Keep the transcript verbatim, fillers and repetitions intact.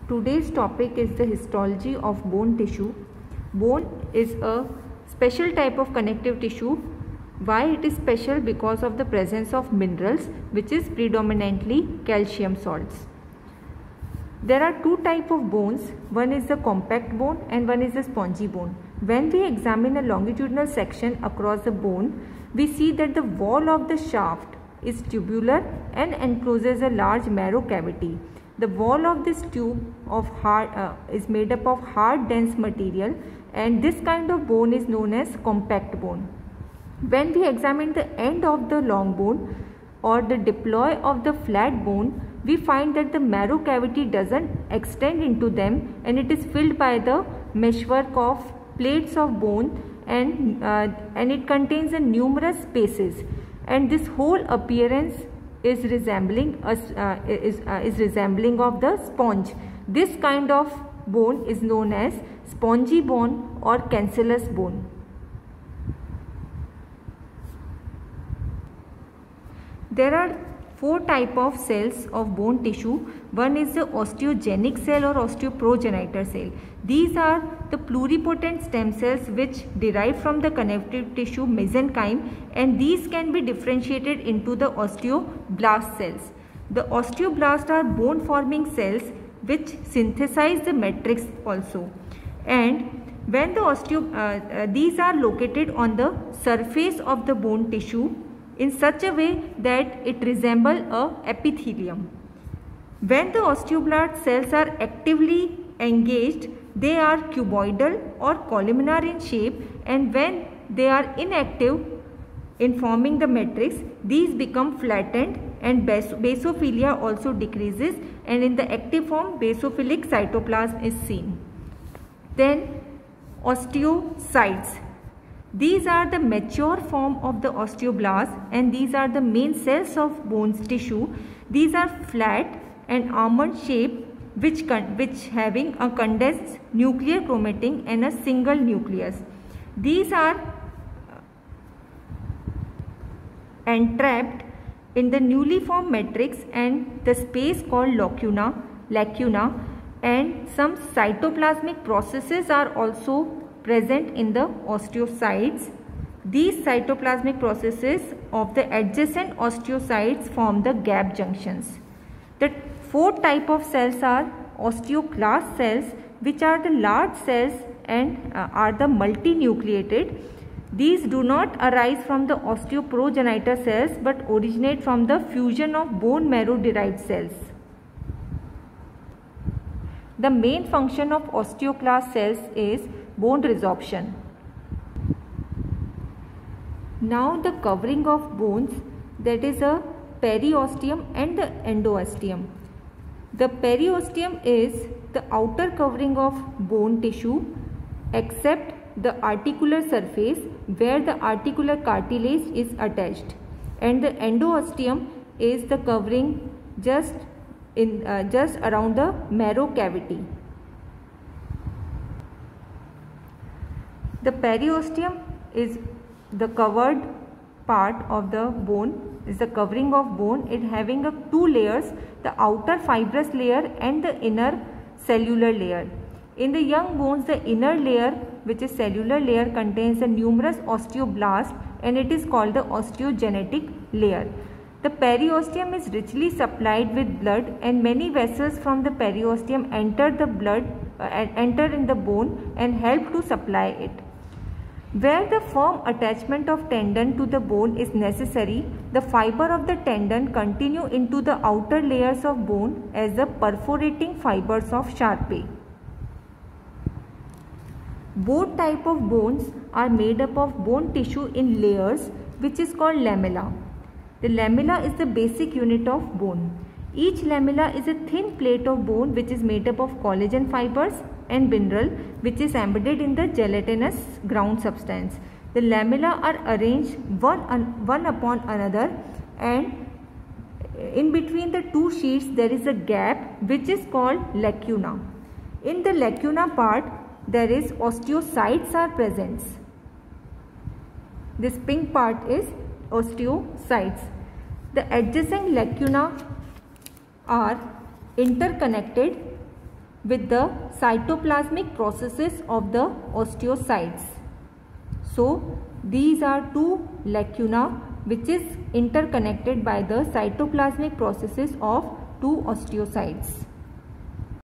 Today's topic is the histology of bone tissue. Bone is a special type of connective tissue. Why it is special? Because of the presence of minerals, which is predominantly calcium salts. There are two types of bones. One is the compact bone and one is the spongy bone. When we examine a longitudinal section across the bone, we see that the wall of the shaft is tubular and encloses a large marrow cavity. The wall of this tube of hard, uh, is made up of hard dense material, and this kind of bone is known as compact bone. When we examine the end of the long bone or the diploid of the flat bone, we find that the marrow cavity doesn't extend into them and it is filled by the meshwork of plates of bone, and, uh, and it contains a numerous spaces, and this whole appearance is resembling us uh, is, uh, is resembling of the sponge. This kind of bone is known as spongy bone or cancellous bone. There are four type of cells of bone tissue. One is the osteogenic cell or osteoprogenitor cell. These are the pluripotent stem cells which derive from the connective tissue mesenchyme, and these can be differentiated into the osteoblast cells. The osteoblasts are bone forming cells which synthesize the matrix also, and when the osteo uh, uh, these are located on the surface of the bone tissue in such a way that it resembles a epithelium. When the osteoblast cells are actively engaged, they are cuboidal or columnar in shape, and when they are inactive in forming the matrix, these become flattened and bas basophilia also decreases, and in the active form basophilic cytoplasm is seen. Then osteocytes. These are the mature form of the osteoblast, and these are the main cells of bones tissue. These are flat and almond shaped, which, which having a condensed nuclear chromatin and a single nucleus. These are entrapped in the newly formed matrix and the space called lacuna, lacuna, and some cytoplasmic processes are also present in the osteocytes. These cytoplasmic processes of the adjacent osteocytes form the gap junctions. The fourth type of cells are osteoclast cells, which are the large cells and uh, are the multinucleated. These do not arise from the osteoprogenitor cells but originate from the fusion of bone marrow derived cells. The main function of osteoclast cells is bone resorption. Now the covering of bones, that is a periosteum and the endosteum. The periosteum is the outer covering of bone tissue except the articular surface where the articular cartilage is attached, and the endosteum is the covering just in uh, just around the marrow cavity. The periosteum is the covered part of the bone, is the covering of bone. It having a two layers, the outer fibrous layer and the inner cellular layer. In the young bones, the inner layer, which is cellular layer, contains the numerous osteoblasts, and it is called the osteogenic layer. The periosteum is richly supplied with blood, and many vessels from the periosteum enter the blood uh, enter in the bone and help to supply it. Where the firm attachment of tendon to the bone is necessary, the fiber of the tendon continue into the outer layers of bone as the perforating fibers of Sharpe. Both type of bones are made up of bone tissue in layers, which is called lamella. The lamella is the basic unit of bone. Each lamella is a thin plate of bone which is made up of collagen fibers and mineral, which is embedded in the gelatinous ground substance. The lamella are arranged one, one upon another, and in between the two sheets there is a gap which is called lacuna. In the lacuna part there is osteocytes are present. This pink part is osteocytes. The adjacent lacuna are interconnected with the cytoplasmic processes of the osteocytes. So these are two lacuna which is interconnected by the cytoplasmic processes of two osteocytes.